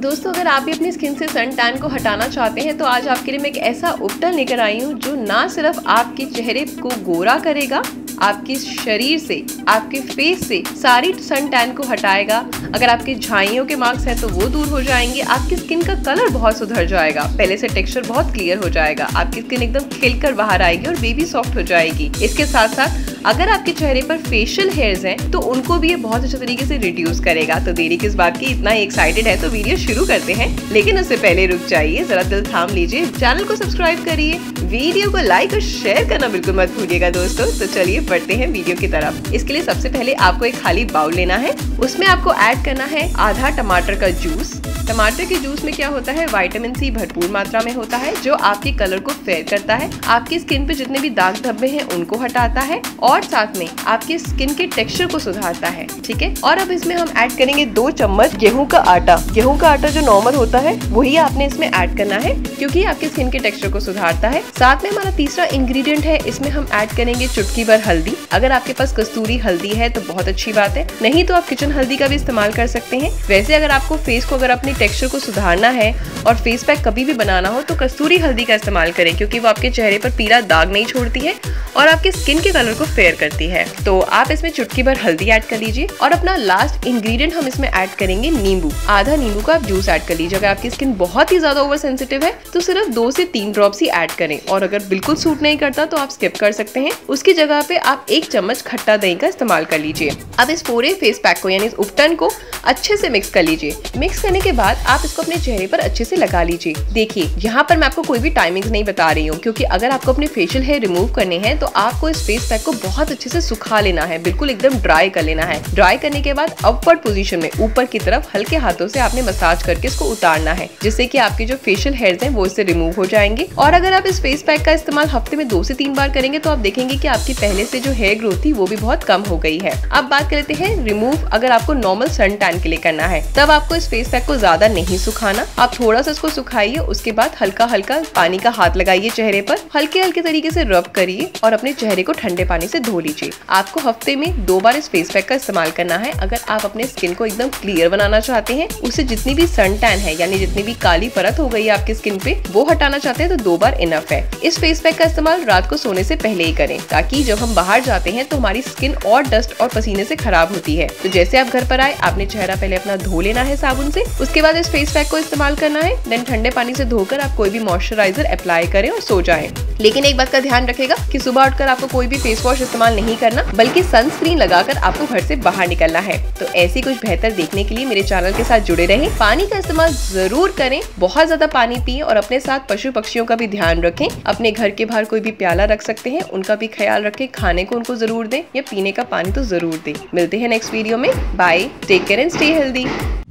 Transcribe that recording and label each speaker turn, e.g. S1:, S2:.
S1: दोस्तों, अगर आप भी अपनी स्किन से सन टैन को हटाना चाहते हैं तो आज आपके लिए मैं एक ऐसा उपटन लेकर आई हूँ जो ना सिर्फ आपके चेहरे को गोरा करेगा, आपके शरीर से, आपके फेस से सारी सन टैन को हटाएगा। अगर आपके झाइयों के मार्क्स हैं तो वो दूर हो जाएंगे, आपकी स्किन का कलर बहुत सुधर जाएगा, पहले से टेक्सचर बहुत क्लियर हो जाएगा, आपकी स्किन एकदम खिलकर बाहर आएगी और बेबी सॉफ्ट हो जाएगी। इसके साथ साथ अगर आपके चेहरे पर फेशियल हेयर्स हैं तो उनको भी ये बहुत अच्छे तरीके से रिड्यूस करेगा। तो देरी किस बात की, इतना एक्साइटेड है तो वीडियो शुरू करते हैं। लेकिन उससे पहले रुक जाइए, जरा दिल थाम लीजिए, चैनल को सब्सक्राइब करिए, वीडियो को लाइक और शेयर करना बिल्कुल मत भूलिएगा दोस्तों। तो चलिए बढ़ते हैं वीडियो की तरफ। इसके लिए सबसे पहले आपको एक खाली बाउल लेना है, उसमें आपको ऐड करना है आधा टमाटर का जूस। टमाटर के जूस में क्या होता है, विटामिन सी भरपूर मात्रा में होता है जो आपके कलर को फेयर करता है, आपकी स्किन पे जितने भी दाग धब्बे हैं उनको हटाता है और साथ में आपकी स्किन के टेक्सचर को सुधारता है। ठीक है, और अब इसमें हम ऐड करेंगे 2 चम्मच गेहूं का आटा। गेहूं का आटा जो नॉर्मल होता है वही आपने इसमें ऐड करना है क्योंकि आपके स्किन के टेक्सचर को सुधारता है। साथ में हमारा तीसरा इंग्रेडिएंट है, इसमें हम ऐड करेंगे चुटकी भर हल्दी। अगर आपके पास कस्तूरी हल्दी है तो बहुत अच्छी बात है, नहीं तो आप किचन हल्दी का भी इस्तेमाल कर सकते हैं। वैसे अगर आपको फेस को, अगर अपने टेक्सचर को सुधारना है और फेस पैक कभी भी बनाना हो तो कस्तूरी हल्दी का इस्तेमाल करें क्योंकि वो आपके चेहरे पर पीला दाग नहीं छोड़ती है और आपके स्किन के कलर को फेयर करती है। तो आप इसमें चुटकी भर हल्दी ऐड कर लीजिए और अपना लास्ट इंग्रेडिएंट हम इसमें ऐड करेंगे नींबू। आधा नींबू का आप जूस ऐड कर लीजिए। अगर आपकी स्किन बहुत ही ज्यादा ओवर सेंसिटिव है तो सिर्फ 2 से 3 ड्रॉप्स ही ऐड करें और अगर बिल्कुल सूट नहीं करता तो आप स्किप कर सकते हैं। उसकी जगह पे आप 1 चम्मच खट्टा दही का इस्तेमाल कर लीजिए। अब इस पूरे फेस पैक को यानी इस उपटन को अच्छे से मिक्स कर लीजिए। मिक्स करने के बाद आप इसको अपने चेहरे पर अच्छे से लगा लीजिए। देखिए, यहाँ पर मैं आपको कोई भी टाइमिंग्स नहीं बता रही हूँ क्योंकि अगर आपको अपने फेशियल हेयर रिमूव करने हैं तो आपको इस फेस पैक को बहुत अच्छे से सुखा लेना है, बिल्कुल एकदम ड्राई कर लेना है। ड्राई करने के बाद अपवर्ड पोजीशन में ऊपर की तरफ हल्के हाथों से आपने मसाज करके इसको उतारना है जिससे कि आपके जो फेशियल हेयर्स हैं वो इससे रिमूव हो जाएंगे। और अगर आप इस फेस पैक का इस्तेमाल हफ्ते में 2 से 3 बार करेंगे तो आप देखेंगे कि आपकी पहले से जो हेयर ग्रोथ थी वो भी बहुत कम हो गई है। अब बात करते हैं रिमूव। अगर आपको नॉर्मल सन टैन के लिए करना है तब आपको इस फेस पैक को ज्यादा नहीं सुखाना, आप थोड़ा सा इसको सुखाइए, उसके बाद हल्का हल्का पानी का हाथ लगाइए चेहरे पर, हल्के हल्के तरीके से रब करिए और अपने चेहरे को ठंडे पानी से धो लीजिए। आपको हफ्ते में 2 बार इस फेस पैक का इस्तेमाल करना है। अगर आप अपने स्किन को एकदम क्लियर बनाना चाहते हैं, उससे जितनी भी सन टैन है यानी जितनी भी काली परत हो गई है आपकी स्किन पे वो हटाना चाहते हैं तो 2 बार इनफ है। इस फेस पैक का इस्तेमाल रात को सोने से पहले ही करें ताकि जब हम बाहर जाते हैं तो हमारी स्किन और डस्ट और पसीने से खराब होती है। तो जैसे आप घर पर आए, आपने चेहरा पहले अपना धो लेना है साबुन से, उसके बाद इस फेस पैक को इस्तेमाल करना है। देन ठंडे पानी से धोकर आप कोई भी मॉइस्चराइजर अप्लाई करें और सो जाएं। लेकिन एक बात का ध्यान रखेगा कि सुबह उठकर आपको कोई भी फेस वॉश इस्तेमाल नहीं करना बल्कि सनस्क्रीन लगाकर आपको घर से बाहर निकलना है। तो ऐसी कुछ बेहतर देखने के लिए मेरे चैनल के साथ जुड़े रहें। पानी का इस्तेमाल जरूर करें, बहुत ज्यादा पानी पिए और अपने साथ पशु पक्षियों का भी ध्यान रखें। अपने घर के बाहर कोई भी प्याला रख सकते हैं, उनका भी ख्याल रखें, खाने को उनको जरूर दें या पीने का पानी तो जरूर दें। मिलते हैं नेक्स्ट वीडियो में। Bye, take care and stay healthy.